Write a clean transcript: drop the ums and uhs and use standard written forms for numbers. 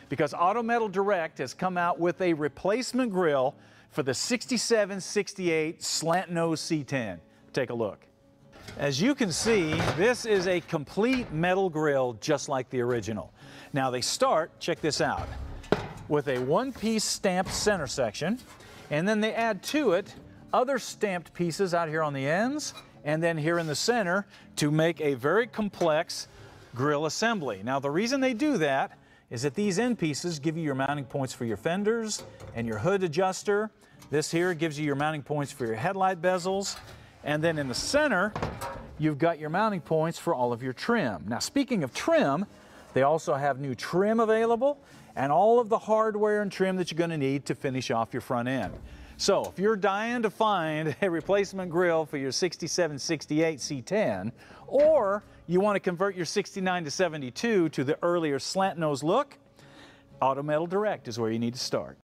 because Auto Metal Direct has come out with a replacement grill for the 6768 slant nose C10. Take a look. As you can see, this is a complete metal grill just like the original. Now they start, check this out, with a one-piece stamped center section, and then they add to it other stamped pieces out here on the ends and then here in the center to make a very complex grill assembly. Now the reason they do that is that these end pieces give you your mounting points for your fenders and your hood adjuster. This here gives you your mounting points for your headlight bezels. And then in the center, you've got your mounting points for all of your trim. Now speaking of trim, they also have new trim available and all of the hardware and trim that you're going to need to finish off your front end. So if you're dying to find a replacement grill for your 6768 C10, or you want to convert your 69 to 72 to the earlier slant nose look, Auto Metal Direct is where you need to start.